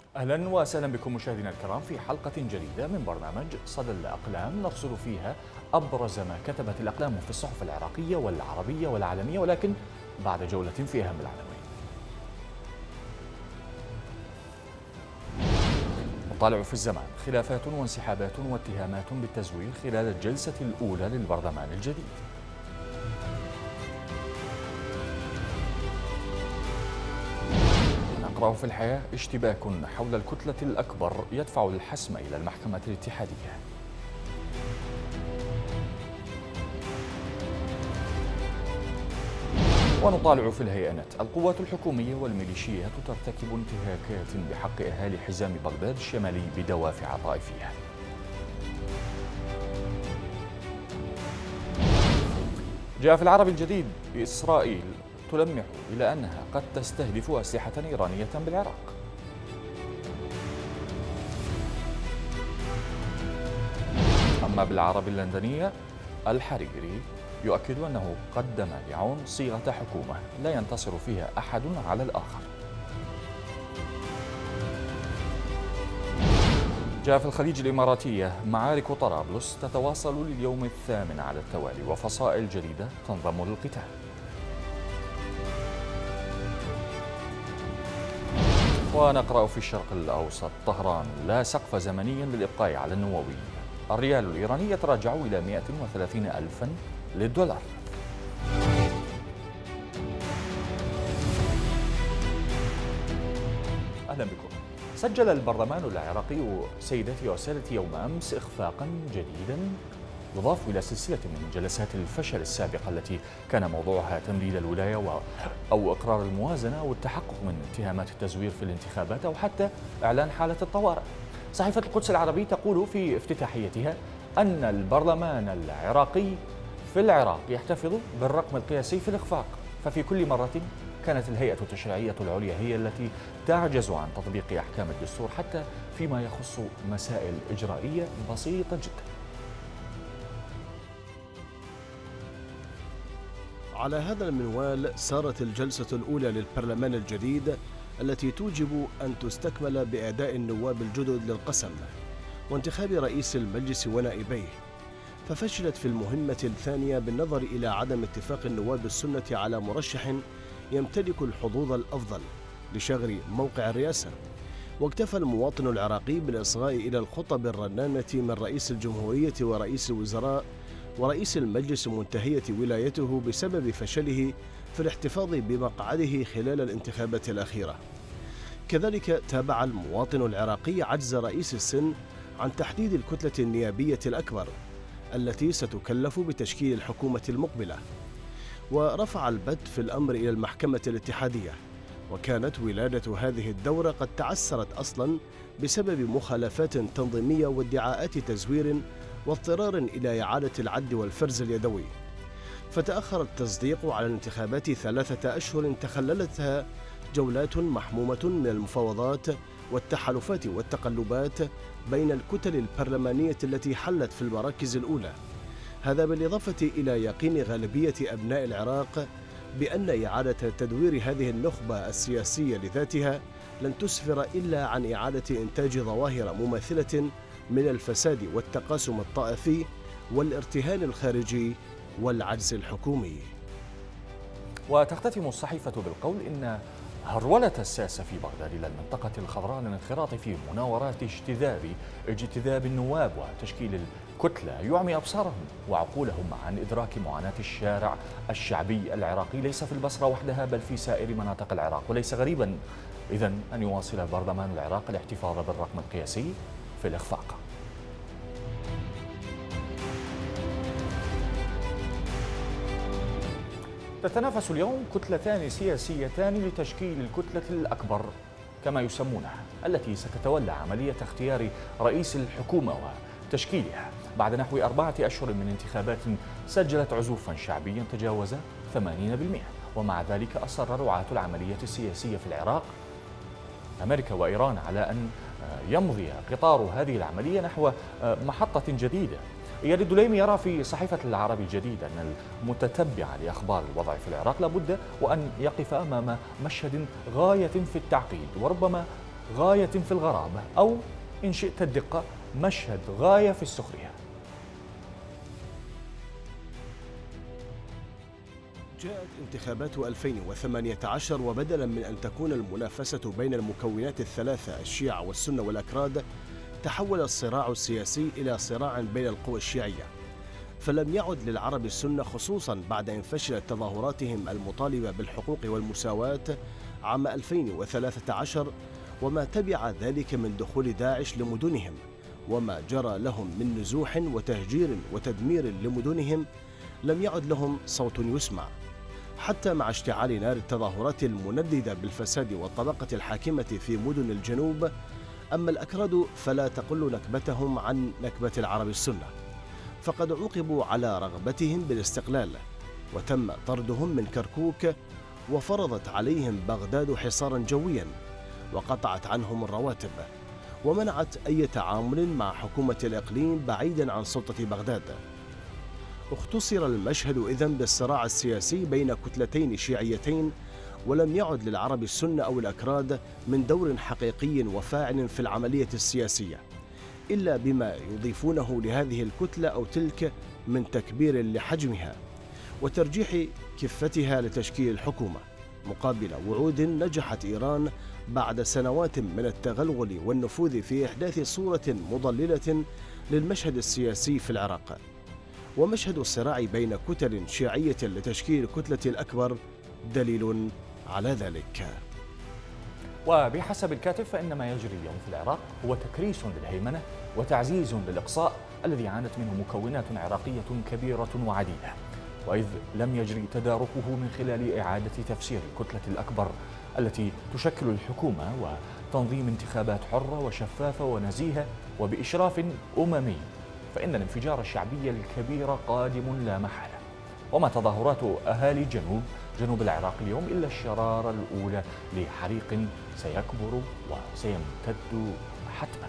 أهلا وسهلا بكم مشاهدينا الكرام في حلقة جديدة من برنامج صدى الأقلام، نرصد فيها أبرز ما كتبت الأقلام في الصحف العراقية والعربية والعالمية، ولكن بعد جولة في أهم العناوين. نطالع في الزمان: خلافات وانسحابات واتهامات بالتزوير خلال الجلسة الأولى للبرلمان الجديد. نقرأ في الحياة: اشتباك حول الكتلة الأكبر يدفع الحسم إلى المحكمة الاتحادية. ونطالع في الهيئات: القوات الحكومية والميليشيات ترتكب انتهاكات بحق أهالي حزام بغداد الشمالي بدوافع طائفية. جاء في العربي الجديد: إسرائيل تلمح إلى أنها قد تستهدف أسلحة إيرانية بالعراق. أما بالعربي اللندنية: الحريري يؤكد أنه قدم لعون صيغة حكومة لا ينتصر فيها أحد على الآخر. جاء في الخليج الإماراتية: معارك طرابلس تتواصل لليوم الثامن على التوالي وفصائل جديدة تنضم للقتال. ونقرأ في الشرق الأوسط: طهران لا سقف زمني للإبقاء على النووي. الريال الإيراني يتراجع إلى 130 ألفا للدولار. أهلا بكم. سجل البرلمان العراقي سيداتي وسادتي يوم أمس إخفاقا جديدا يضاف إلى سلسلة من جلسات الفشل السابقة التي كان موضوعها تمديد الولاية أو إقرار الموازنة والتحقق من اتهامات التزوير في الانتخابات أو حتى إعلان حالة الطوارئ. صحيفة القدس العربي تقول في افتتاحيتها أن البرلمان العراقي في العراق يحتفظ بالرقم القياسي في الإخفاق، ففي كل مرة كانت الهيئة التشريعية العليا هي التي تعجز عن تطبيق أحكام الدستور حتى فيما يخص مسائل إجرائية بسيطة جدا. على هذا المنوال سارت الجلسة الأولى للبرلمان الجديد التي توجب أن تستكمل بأداء النواب الجدد للقسم وانتخاب رئيس المجلس ونائبيه، ففشلت في المهمة الثانية بالنظر إلى عدم اتفاق النواب السنة على مرشح يمتلك الحظوظ الأفضل لشغل موقع الرئاسة. واكتفى المواطن العراقي بالإصغاء إلى الخطب الرنانة من رئيس الجمهورية ورئيس الوزراء ورئيس المجلس منتهية ولايته بسبب فشله في الاحتفاظ بمقعده خلال الانتخابات الأخيرة. كذلك تابع المواطن العراقي عجز رئيس السن عن تحديد الكتلة النيابية الأكبر التي ستكلف بتشكيل الحكومة المقبلة، ورفع البت في الأمر إلى المحكمة الاتحادية. وكانت ولادة هذه الدورة قد تعسرت أصلا بسبب مخالفات تنظيمية وادعاءات تزوير واضطرار إلى إعادة العد والفرز اليدوي، فتأخر التصديق على الانتخابات 3 أشهر تخللتها جولات محمومة من المفاوضات والتحالفات والتقلبات بين الكتل البرلمانية التي حلت في المراكز الأولى. هذا بالإضافة إلى يقين غالبية أبناء العراق بأن إعادة تدوير هذه النخبة السياسية لذاتها لن تسفر إلا عن إعادة إنتاج ظواهر مماثلة من الفساد والتقاسم الطائفي والارتهان الخارجي والعجز الحكومي. وتختتم الصحيفة بالقول إن هرولة الساسة في بغداد إلى المنطقة الخضراء للانخراط في مناورات اجتذاب النواب وتشكيل الكتلة يعمي أبصارهم وعقولهم عن إدراك معاناة الشارع الشعبي العراقي ليس في البصرة وحدها بل في سائر مناطق العراق. وليس غريبا إذن أن يواصل البرلمان العراق الاحتفاظ بالرقم القياسي في الإخفاق. تتنافس اليوم كتلتان سياسيتان لتشكيل الكتلة الأكبر كما يسمونها، التي ستتولى عملية اختيار رئيس الحكومة وتشكيلها بعد نحو 4 أشهر من انتخابات سجلت عزوفا شعبيا تجاوز 80%. ومع ذلك أصر رعاة العملية السياسية في العراق أمريكا وإيران على أن يمضي قطار هذه العملية نحو محطة جديدة. إياد الدليمي يرى في صحيفة العربي الجديد أن المتتبع لأخبار الوضع في العراق لابد وأن يقف أمام مشهد غاية في التعقيد وربما غاية في الغرابة، أو إن شئت الدقة مشهد غاية في السخرية. جاءت انتخابات 2018 وبدلا من أن تكون المنافسة بين المكونات الثلاثة الشيعة والسنة والأكراد، تحول الصراع السياسي إلى صراع بين القوى الشيعية. فلم يعد للعرب السنة، خصوصا بعد أن فشلت تظاهراتهم المطالبة بالحقوق والمساواة عام 2013 وما تبع ذلك من دخول داعش لمدنهم وما جرى لهم من نزوح وتهجير وتدمير لمدنهم، لم يعد لهم صوت يسمع. حتى مع اشتعال نار التظاهرات المنددة بالفساد والطبقة الحاكمة في مدن الجنوب، أما الأكراد فلا تقل نكبتهم عن نكبة العرب السنة، فقد عوقبوا على رغبتهم بالاستقلال وتم طردهم من كركوك، وفرضت عليهم بغداد حصارا جويا وقطعت عنهم الرواتب ومنعت أي تعامل مع حكومة الإقليم بعيدا عن سلطة بغداد. اختصر المشهد إذن بالصراع السياسي بين كتلتين شيعيتين، ولم يعد للعرب السنة أو الأكراد من دور حقيقي وفاعل في العملية السياسية، إلا بما يضيفونه لهذه الكتلة أو تلك من تكبير لحجمها وترجيح كفتها لتشكيل الحكومة، مقابل وعود نجحت إيران بعد سنوات من التغلغل والنفوذ في إحداث صورة مضللة للمشهد السياسي في العراق. ومشهد الصراع بين كتل شيعية لتشكيل الكتلة الأكبر دليل على ذلك. وبحسب الكاتب فإن ما يجري اليوم في العراق هو تكريس للهيمنة وتعزيز للإقصاء الذي عانت منه مكونات عراقية كبيرة وعديدة، وإذ لم يجري تداركه من خلال إعادة تفسير الكتلة الأكبر التي تشكل الحكومة وتنظيم انتخابات حرة وشفافة ونزيهة وبإشراف أممي، فإن الانفجار الشعبي الكبير قادم لا محالة. وما تظاهرات أهالي جنوب العراق اليوم إلا الشرارة الأولى لحريق سيكبر وسيمتد حتما.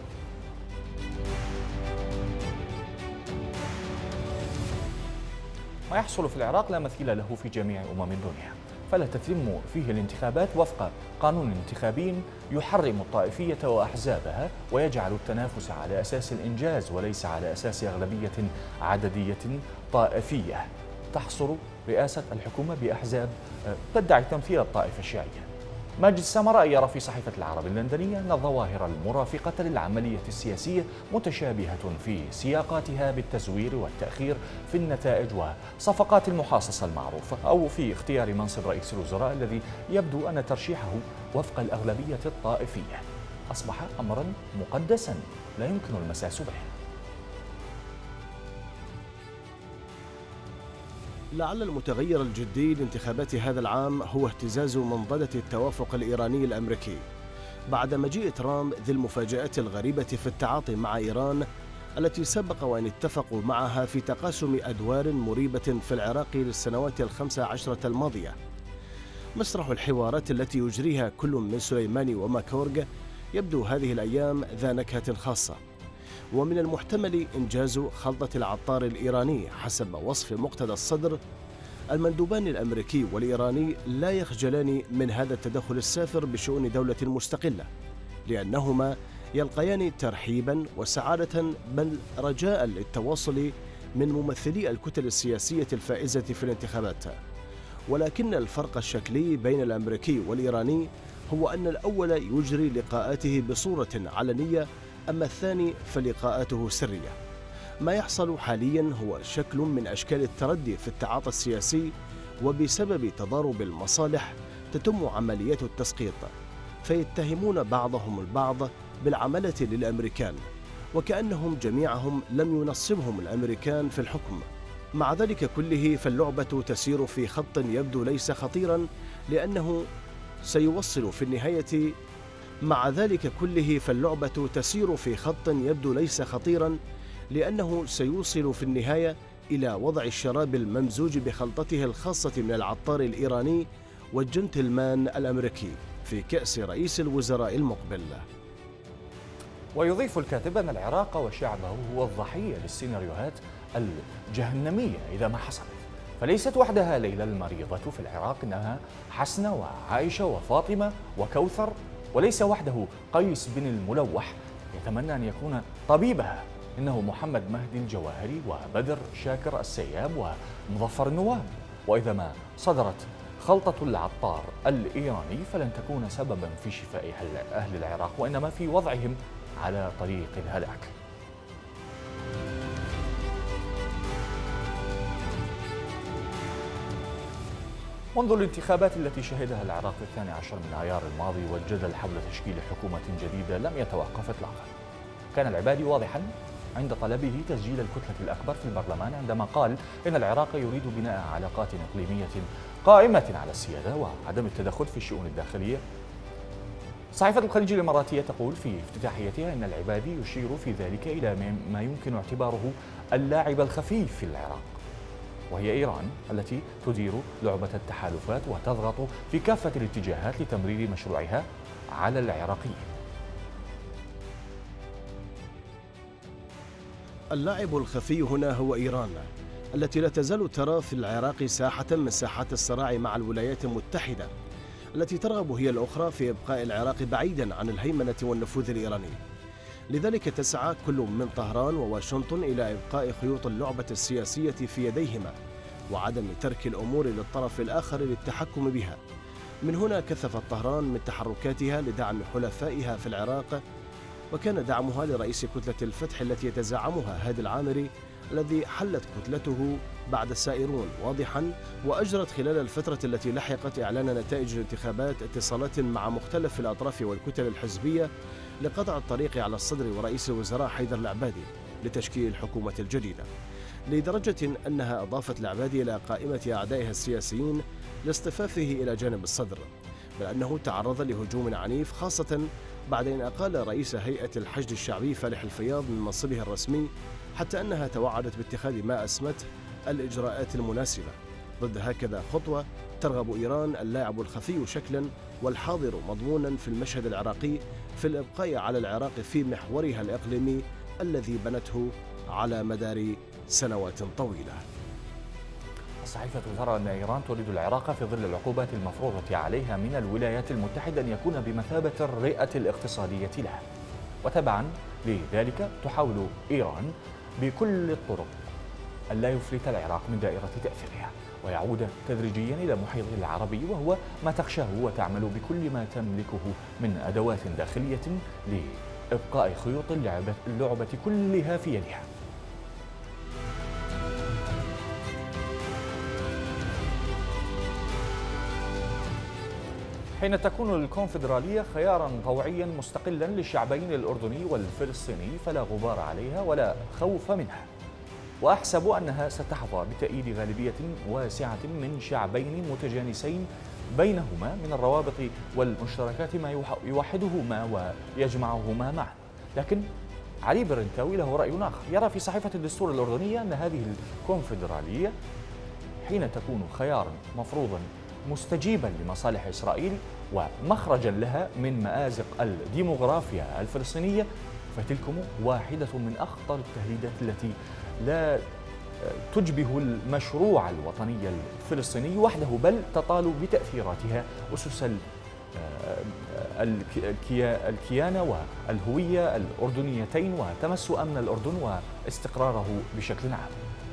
ما يحصل في العراق لا مثيل له في جميع الدنيا، فلا تتم فيه الانتخابات وفق قانون انتخابي يحرم الطائفية وأحزابها ويجعل التنافس على أساس الإنجاز وليس على أساس أغلبية عددية طائفية تحصر رئاسة الحكومة بأحزاب تدعي تمثيل الطائفة الشيعية. ماجد السامرائي يرى في صحيفة العرب اللندنية أن الظواهر المرافقة للعملية السياسية متشابهة في سياقاتها بالتزوير والتأخير في النتائج وصفقات المحاصصة المعروفة، أو في اختيار منصب رئيس الوزراء الذي يبدو أن ترشيحه وفق الأغلبية الطائفية أصبح أمرا مقدسا لا يمكن المساس به. لعل المتغير الجدي لانتخابات هذا العام هو اهتزاز منضدة التوافق الإيراني الأمريكي بعد مجيء ترامب ذي المفاجآت الغريبة في التعاطي مع إيران، التي سبق وأن اتفقوا معها في تقاسم أدوار مريبة في العراق للسنوات ال15 الماضية. مسرح الحوارات التي يجريها كل من سليماني وماكورغ يبدو هذه الأيام ذا نكهة خاصة، ومن المحتمل إنجاز خلطة العطار الإيراني حسب وصف مقتدى الصدر. المندوبان الأمريكي والإيراني لا يخجلان من هذا التدخل السافر بشؤون دولة مستقلة، لأنهما يلقيان ترحيبا وسعادة بل رجاء للتواصل من ممثلي الكتل السياسية الفائزة في الانتخابات. ولكن الفرق الشكلي بين الأمريكي والإيراني هو أن الأول يجري لقاءاته بصورة علنية، أما الثاني فلقاءاته سرية. ما يحصل حاليا هو شكل من أشكال التردي في التعاطي السياسي، وبسبب تضارب المصالح تتم عمليات التسقيط، فيتهمون بعضهم البعض بالعملة للأمريكان وكأنهم جميعهم لم ينصبهم الأمريكان في الحكم. مع ذلك كله فاللعبة تسير في خط يبدو ليس خطيرا لأنه سيوصل في النهاية إلى وضع الشراب الممزوج بخلطته الخاصة من العطار الإيراني والجنتلمان الأمريكي في كأس رئيس الوزراء المقبل. ويضيف الكاتب أن العراق وشعبه هو الضحية للسيناريوهات الجهنمية إذا ما حصلت، فليست وحدها ليلى المريضة في العراق، إنها حسنة وعائشة وفاطمة وكوثر وليس وحده قيس بن الملوح يتمنى أن يكون طبيبها، إنه محمد مهدي الجواهري وبدر شاكر السياب ومظفر النواب. وإذا ما صدرت خلطة العطار الإيراني فلن تكون سببا في شفاء أهل العراق، وإنما في وضعهم على طريق الهلاك. منذ الانتخابات التي شهدها العراق في 12 من آيار الماضي والجدل حول تشكيل حكومة جديدة لم يتوقف إطلاقا. كان العبادي واضحا عند طلبه تسجيل الكتلة الأكبر في البرلمان عندما قال إن العراق يريد بناء علاقات إقليمية قائمة على السيادة وعدم التدخل في الشؤون الداخلية. صحيفة الخليج الإماراتية تقول في افتتاحيتها إن العبادي يشير في ذلك إلى ما يمكن اعتباره اللاعب الخفي في العراق، وهي إيران التي تدير لعبة التحالفات وتضغط في كافة الاتجاهات لتمرير مشروعها على العراقيين. اللاعب الخفي هنا هو إيران، التي لا تزال ترى في العراق ساحة من ساحات الصراع مع الولايات المتحدة، التي ترغب هي الأخرى في إبقاء العراق بعيدا عن الهيمنة والنفوذ الإيراني. لذلك تسعى كل من طهران وواشنطن إلى إبقاء خيوط اللعبة السياسية في يديهما وعدم ترك الأمور للطرف الآخر للتحكم بها. من هنا كثفت طهران من تحركاتها لدعم حلفائها في العراق، وكان دعمها لرئيس كتلة الفتح التي يتزعمها هادي العامري الذي حلت كتلته بعد السائرون واضحا، وأجرت خلال الفترة التي لحقت إعلان نتائج الانتخابات اتصالات مع مختلف الأطراف والكتل الحزبية لقطع الطريق على الصدر ورئيس الوزراء حيدر العبادي لتشكيل الحكومة الجديدة، لدرجة أنها أضافت العبادي إلى قائمة أعدائها السياسيين لاصطفافه إلى جانب الصدر، بل أنه تعرض لهجوم عنيف خاصة بعد أن أقال رئيس هيئة الحشد الشعبي فالح الفياض من منصبه الرسمي، حتى أنها توعدت باتخاذ ما أسمته الإجراءات المناسبة ضد هكذا خطوة ترغب إيران اللاعب الخفي شكلا والحاضر مضمونا في المشهد العراقي في الإبقاء على العراق في محورها الإقليمي الذي بنته على مدار سنوات طويلة. الصحيفة ترى أن إيران تريد العراق في ظل العقوبات المفروضة عليها من الولايات المتحدة أن يكون بمثابة الرئة الاقتصادية لها، وتبعا لذلك تحاول إيران بكل الطرق أن لا يفلت العراق من دائرة تأثيرها ويعود تدريجيا إلى محيطه العربي، وهو ما تخشاه وتعمل بكل ما تملكه من أدوات داخلية لإبقاء خيوط اللعبة كلها في يدها. حين تكون الكونفدرالية خيارا طوعيا مستقلا للشعبين الأردني والفلسطيني فلا غبار عليها ولا خوف منها، وأحسب أنها ستحظى بتأييد غالبية واسعة من شعبين متجانسين بينهما من الروابط والمشتركات ما يوحدهما ويجمعهما معا. لكن علي برنتاوي له رأي آخر، يرى في صحيفة الدستور الأردنية أن هذه الكونفدرالية حين تكون خيارا مفروضا مستجيبا لمصالح إسرائيل ومخرجا لها من مآزق الديموغرافيا الفلسطينية، فتلكم واحدة من أخطر التهديدات التي لا تشبه المشروع الوطني الفلسطيني وحده، بل تطال بتأثيراتها أسس الكيانة والهوية الأردنيتين وتمس أمن الأردن واستقراره بشكل عام.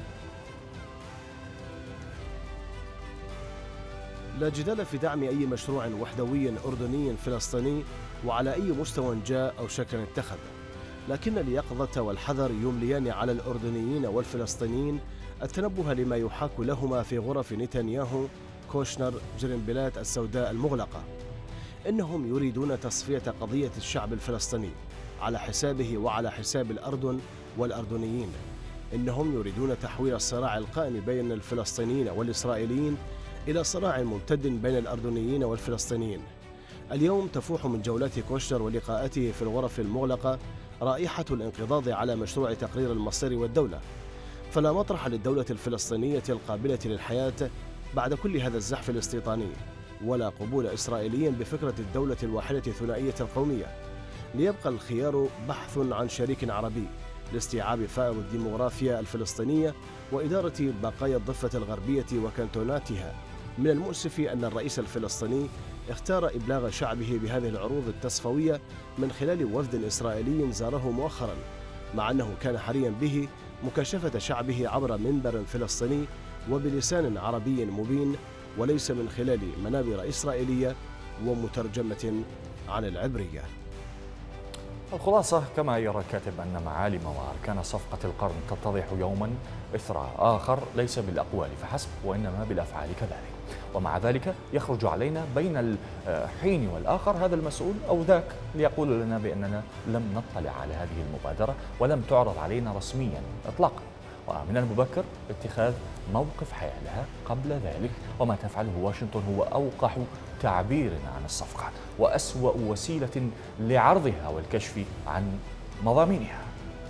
لا جدال في دعم أي مشروع وحدوي أردني فلسطيني وعلى أي مستوى جاء أو شكل اتخذ، لكن اليقظة والحذر يمليان على الأردنيين والفلسطينيين التنبه لما يحاك لهما في غرف نتنياهو كوشنر جرنبلات السوداء المغلقة. إنهم يريدون تصفية قضية الشعب الفلسطيني على حسابه وعلى حساب الأردن والأردنيين. إنهم يريدون تحويل الصراع القائم بين الفلسطينيين والإسرائيليين إلى صراع ممتد بين الأردنيين والفلسطينيين. اليوم تفوح من جولات كوشنر ولقاءاته في الغرف المغلقة رائحة الانقضاض على مشروع تقرير المصير والدولة، فلا مطرح للدولة الفلسطينية القابلة للحياة بعد كل هذا الزحف الاستيطاني، ولا قبول إسرائيلي بفكرة الدولة الواحدة ثنائية القومية. ليبقى الخيار بحث عن شريك عربي لاستيعاب فائض الديموغرافيا الفلسطينية وإدارة بقايا الضفة الغربية وكانتوناتها. من المؤسف أن الرئيس الفلسطيني اختار إبلاغ شعبه بهذه العروض التصفوية من خلال وفد إسرائيلي زاره مؤخرا، مع أنه كان حريا به مكاشفة شعبه عبر منبر فلسطيني وبلسان عربي مبين، وليس من خلال منابر إسرائيلية ومترجمة عن العبرية. الخلاصة كما يرى الكاتب أن معالم وأركان صفقة القرن تتضح يوما إثر آخر، ليس بالأقوال فحسب وإنما بالأفعال كذلك. ومع ذلك يخرج علينا بين الحين والآخر هذا المسؤول أو ذاك ليقول لنا بأننا لم نطلع على هذه المبادرة ولم تعرض علينا رسميا إطلاقا، ومن المبكر اتخاذ موقف حيالها قبل ذلك. وما تفعله واشنطن هو أوقح تعبير عن الصفقة وأسوأ وسيلة لعرضها والكشف عن مضامينها.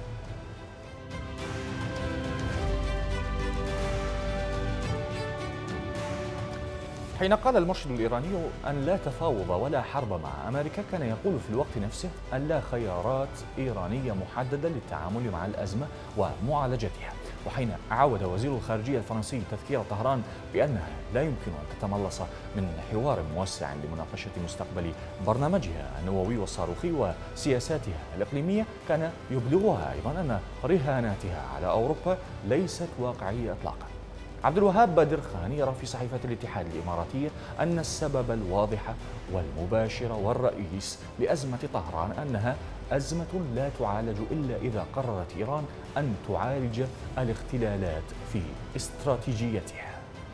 حين قال المرشد الإيراني أن لا تفاوض ولا حرب مع أمريكا، كان يقول في الوقت نفسه أن لا خيارات إيرانية محددة للتعامل مع الأزمة ومعالجتها. وحين عاود وزير الخارجية الفرنسي تذكير طهران بأنها لا يمكن أن تتملص من حوار موسع لمناقشة مستقبل برنامجها النووي والصاروخي وسياساتها الإقليمية، كان يبلغها أيضا أن رهاناتها على أوروبا ليست واقعية إطلاقا. عبد الوهاب بدر خان يرى في صحيفة الاتحاد الإماراتية أن السبب الواضح والمباشر والرئيس لأزمة طهران أنها أزمة لا تعالج إلا إذا قررت إيران أن تعالج الاختلالات في استراتيجيتها.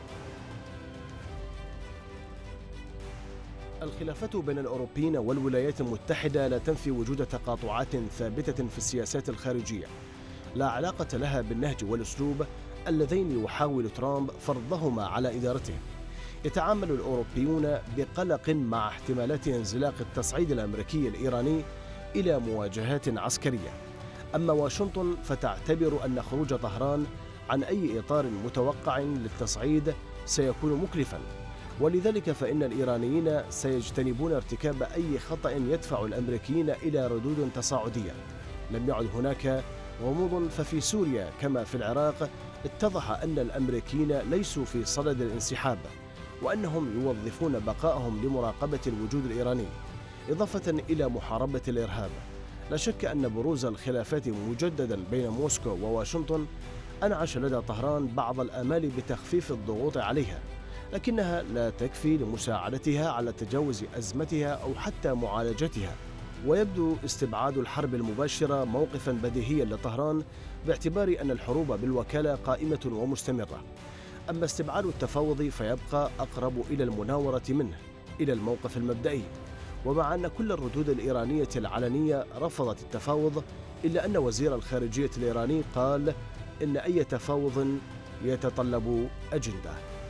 الخلافات بين الأوروبيين والولايات المتحدة لا تنفي وجود تقاطعات ثابتة في السياسات الخارجية لا علاقة لها بالنهج والأسلوب اللذين يحاول ترامب فرضهما على إدارته. يتعامل الأوروبيون بقلق مع احتمالات انزلاق التصعيد الأمريكي الإيراني إلى مواجهات عسكرية، أما واشنطن فتعتبر أن خروج طهران عن أي إطار متوقع للتصعيد سيكون مكلفاً، ولذلك فإن الإيرانيين سيجتنبون ارتكاب أي خطأ يدفع الأمريكيين إلى ردود تصاعدية. لم يعد هناك غموض، ففي سوريا كما في العراق اتضح أن الأمريكيين ليسوا في صدد الانسحاب، وأنهم يوظفون بقائهم لمراقبة الوجود الإيراني إضافة إلى محاربة الإرهاب. لا شك أن بروز الخلافات مجددا بين موسكو وواشنطن أنعش لدى طهران بعض الآمال بتخفيف الضغوط عليها، لكنها لا تكفي لمساعدتها على تجاوز أزمتها أو حتى معالجتها. ويبدو استبعاد الحرب المباشرة موقفا بديهيا لطهران باعتبار أن الحروب بالوكالة قائمة ومستمرة، أما استبعاد التفاوض فيبقى أقرب إلى المناورة منه إلى الموقف المبدئي. ومع أن كل الردود الإيرانية العلنية رفضت التفاوض، إلا أن وزير الخارجية الإيراني قال إن أي تفاوض يتطلب أجندة.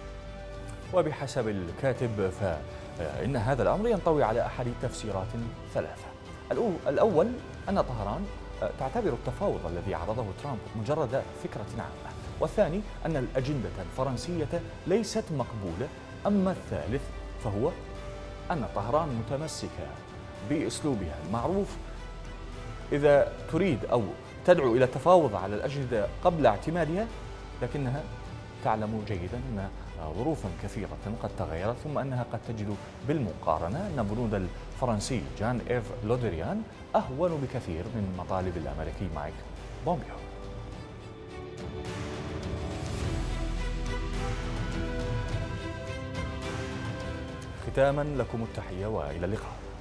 وبحسب الكاتب فإن هذا الأمر ينطوي على أحد تفسيرات ثلاثة. الأول أن طهران تعتبر التفاوض الذي عرضه ترامب مجرد فكرة عامة، والثاني أن الأجندة الفرنسية ليست مقبولة، أما الثالث فهو أن طهران متمسكة بأسلوبها المعروف إذا تريد أو تدعو إلى التفاوض على الأجندة قبل اعتمادها، لكنها تعلم جيدا أن ظروفا كثيرة قد تغيرت، ثم أنها قد تجد بالمقارنة أن بنود الفرنسي جان إيف لودريان أهون بكثير من مطالب الأمريكي مايك بومبيو. ختاما لكم التحية وإلى اللقاء.